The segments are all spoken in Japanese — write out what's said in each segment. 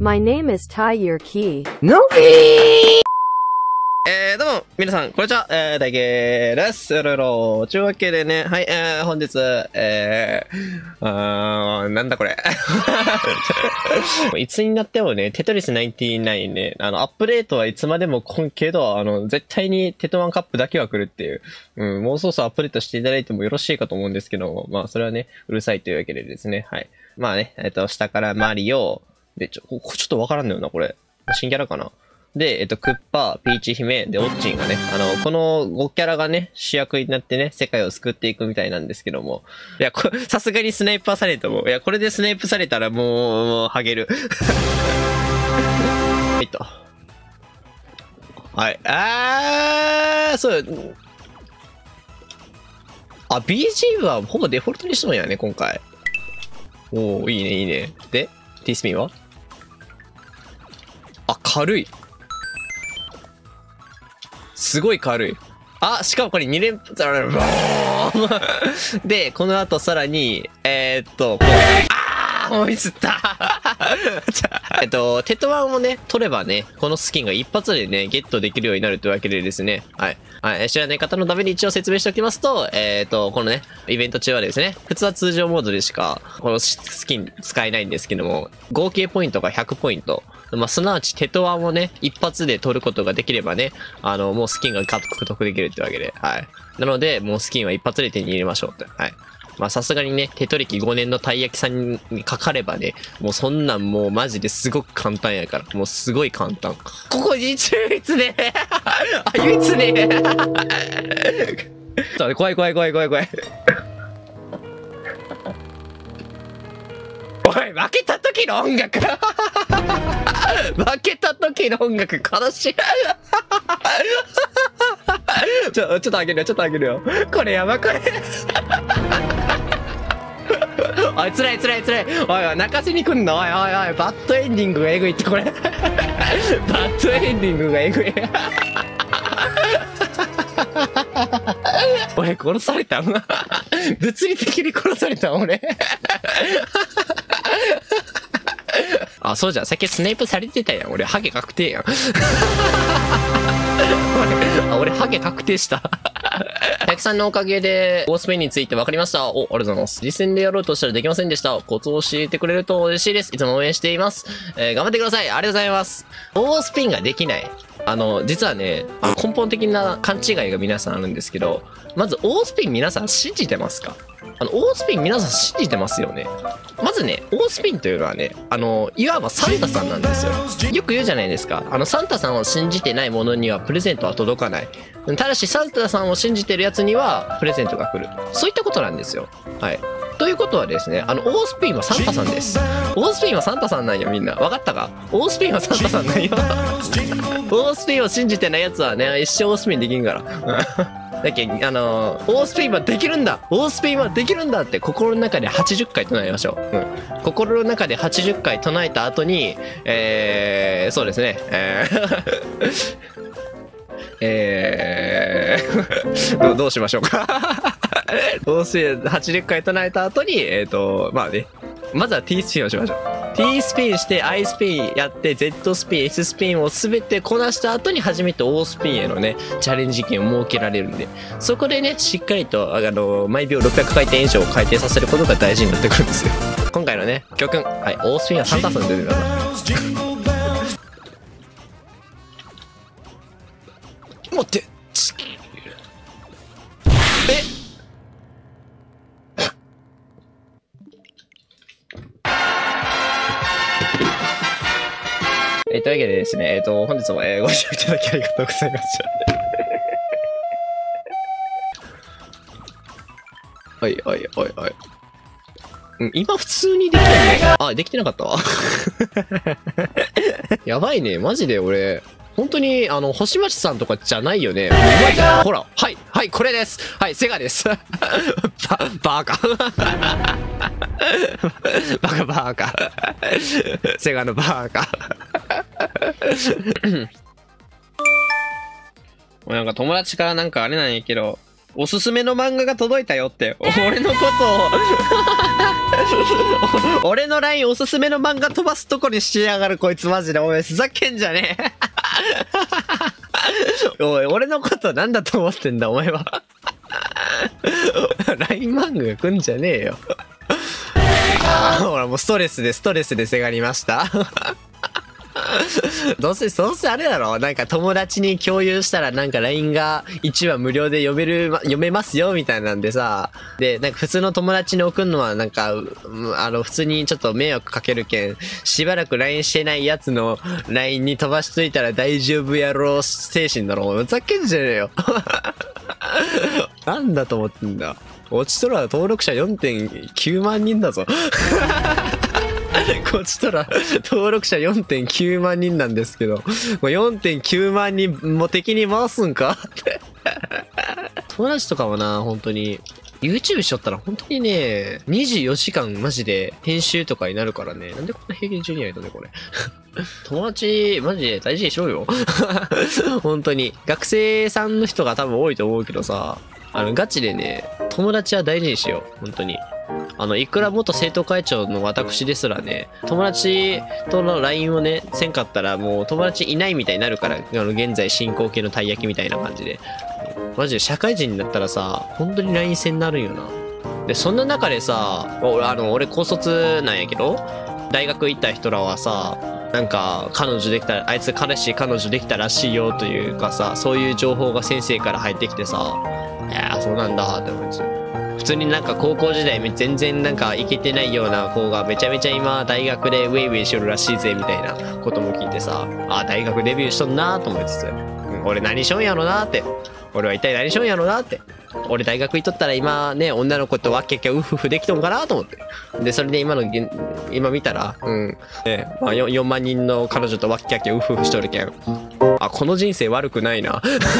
My name is Tai Your Key. どうも、皆さん、こんにちは、大慶です。というわけでね、はい、本日、なんだこれ。いつになってもね、テトリス99ね、アップデートはいつまでも来んけど、絶対にテトワンカップだけは来るっていう、もうそろそろアップデートしていただいてもよろしいかと思うんですけども、まあ、それはね、うるさいというわけでですね、はい。まあね、下からマリオ、で、ちょっとわからんのよな、これ。新キャラかな。で、クッパ、ピーチ姫、で、オッチンがね、この5キャラがね、主役になってね、世界を救っていくみたいなんですけども。いや、さすがにスナイパーされたもん。いや、これでスナイプされたらもう、ハゲる。はいと。はい。そう。BGM はほぼデフォルトにしたんやね、今回。おー、いいね、いいね。で、ティースピンは軽い。すごい軽い。しかもこれ2連発で、この後さらに、もうミスったテトワンをね、取ればね、このスキンが一発でね、ゲットできるようになるというわけでですね。はい。はい。知らない方のために一応説明しておきますと、このね、イベント中はですね、普通は通常モードでしか、このスキン使えないんですけども、合計ポイントが100ポイント。まあ、すなわちテトワンをね、一発で取ることができればね、もうスキンが獲得できるってわけで、はい。なので、もうスキンは一発で手に入れましょうって。はい。まあさすがにね、テト歴5年のたい焼きさんにかかればね、もうそんなんもうマジですごく簡単やから。もうすごい簡単。ここに唯一ね唯一ね怖い。おい、負けた時の音楽負けた時の音楽悲しいちょっとあげるよ。これやば、これ。おい、つらい。おい、泣かせに来んの。おい、バッドエンディングがえぐいって、これ。バッドエンディングがえぐい。俺、殺されたん物理的に殺されたん俺。そうじゃん。さっきスネイプされてたやん。俺、ハゲ確定やん。俺、ハゲ確定した。たくさんのおかげで、オースペインについて分かりました。ありがとうございます。実践でやろうとしたらできませんでした。コツを教えてくれると嬉しいです。いつも応援しています。頑張ってください。ありがとうございます。オースペインができない。実はね、根本的な勘違いが皆さんあるんですけど、まず、オースペイン皆さん信じてますか？オースペイン皆さん信じてますよね。まずね、オースペインというのはね、いわばサンタさんなんですよ。よく言うじゃないですか。サンタさんを信じてない者にはプレゼントは届かない。ただし、サンタさんを信じてるやつにはプレゼントが来る。そういったことなんですよ。はい。ということはですね、オースペインはサンタさんです。オースペインはサンタさんなんよ、みんな。わかったか？オースペインはサンタさんなんよ。オースペインを信じてないやつはね、一生オースペインできんから。だけオースペインはできるんだって心の中で80回唱えましょう。心の中で80回唱えた後に、そうですね、どうしましょうか。オースペイン80回唱えた後に、まあね、まずは T スピンをしましょう。T スピンして I スピンやって Z スピン S スピンを全てこなした後に初めて O スピンへのねチャレンジ権を設けられるんで、そこでねしっかりと毎秒600回転以上回転させることが大事になってくるんですよ。今回のね教訓、はい、O スピンはサンタさんで出てください。待ってというわけでですね、本日も、ご視聴いただきありがとうございました。はい。今普通にできたね。できてなかったわ。やばいね。マジで俺、本当に、星町さんとかじゃないよね。ほら。はい、これです。はい、セガです。バカ。バカ。セガのバカ。もうなんか友達からなんかあれなんやけど、 おすすめの漫画が届いたよって。俺のことを俺の LINE おすすめの漫画飛ばすとこにしやがるこいつマジで。お前ふざけんじゃねえ。おい、俺のことなんだと思ってんだお前は。LINE 漫画が来んじゃねえよ。ほらもうストレスでせがりました。どうせあれだろ、なんか友達に共有したらなんか LINE が1話無料で読めますよみたいなんでさ、で、なんか普通の友達に送るのはなんか、普通にちょっと迷惑かけるけん、しばらく LINE してないやつの LINE に飛ばしといたら大丈夫やろう精神だろ。ふざけんじゃねえよ。なんだと思ってんだ。落ちとら登録者 4.9 万人だぞ。こっちとら登録者 4.9 万人なんですけど、4.9 万人も敵に回すんかって。友達とかはな、本当に、YouTube しとったら本当にね、24時間マジで編集とかになるからね。なんでこんな平均中にやるのね、これ。友達、マジで大事にしろよ。本当に。学生さんの人が多分多いと思うけどさ、ガチでね、友達は大事にしよう。本当に。いくら元生徒会長の私ですらね、友達との LINE をね、せんかったらもう友達いないみたいになるから、現在進行形のたい焼きみたいな感じで。マジで社会人になったらさ、本当に LINE 戦になるんよな。で、そんな中でさ、俺高卒なんやけど、大学行った人らはさ、なんか、あいつ彼女できたらしいよというかさ、そういう情報が先生から入ってきてさ、いやー、そうなんだって思うんですよ。普通になんか高校時代全然なんかイケてないような子がめちゃめちゃ今大学でウェイウェイしよるらしいぜみたいなことも聞いてさ、大学デビューしとんなーと思いつつ、俺何しょんやろなーって。俺は一体何しょんやろなーって。俺大学行っとったら今ね、女の子とわっきゃきゃウフフできとんかなと思って。で、それで今見たら、4万人の彼女とわっきゃきゃウフフしとるけん。この人生悪くないな。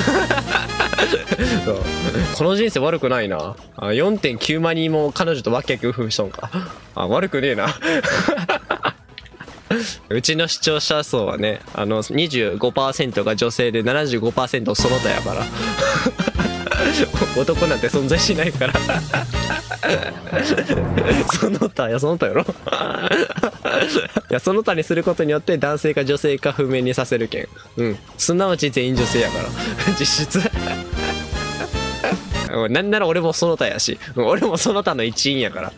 この人生悪くないな。4.9 万人も彼女とわっきゃきゃウフフしとんか。悪くねえな。うちの視聴者層はね、25% が女性で 75% その他やから。男なんて存在しないから。その他やろ。いや、その他にすることによって男性か女性か不明にさせるけん。すなわち全員女性やから。実質。なんなら俺もその他やし、俺もその他の一員やから。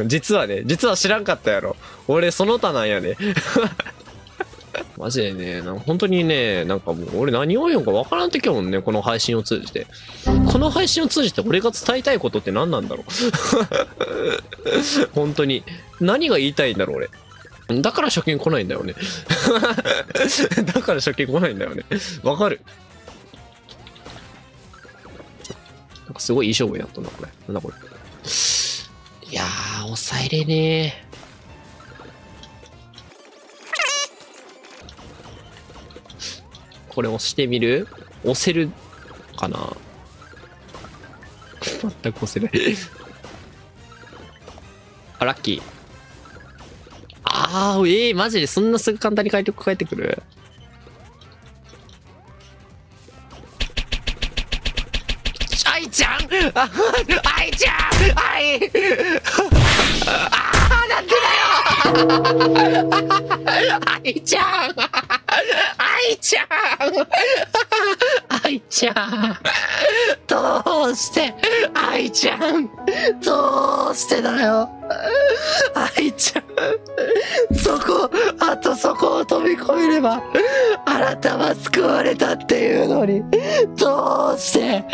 実は知らんかったやろ。俺その他なんやね。マジでね、本当にね、なんかもう俺何を言うんかわからんときもんね、この配信を通じて。この配信を通じて俺が伝えたいことって何なんだろう。本当に。何が言いたいんだろう、俺。だから初見来ないんだよね。だから初見来ないんだよね。わかる。なんかすごいいい勝負になったな、これ。なんだこれ。いやー、抑えれねー。これ押してみる？押せるかな？全く押せない。ラッキー。マジでそんなすぐ簡単に返ってくる？愛ちゃんなんでだよ愛ちゃんどうして愛ちゃんどうしてだよ愛ちゃんそこを飛び越えればあなたは救われたっていうのにどうして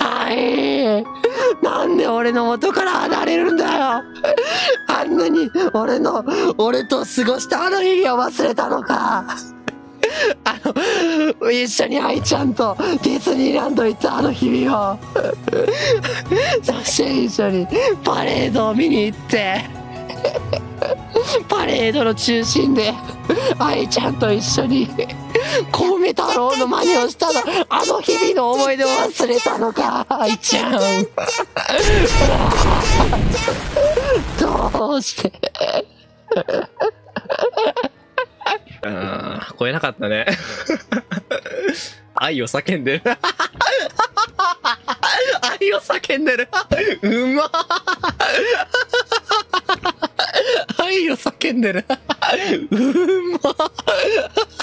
なんで俺の元から離れるんだよあんなに俺と過ごしたあの日々を忘れたのか一緒に愛ちゃんとディズニーランド行ったあの日々をそして一緒にパレードを見に行ってパレードの中心で愛ちゃんと一緒にコウメ太郎の真似をしたあの日々の思い出を忘れたのか愛ちゃんどうして超えなかったね。愛を叫んでる。愛叫んでる。うま愛を叫んでる。うま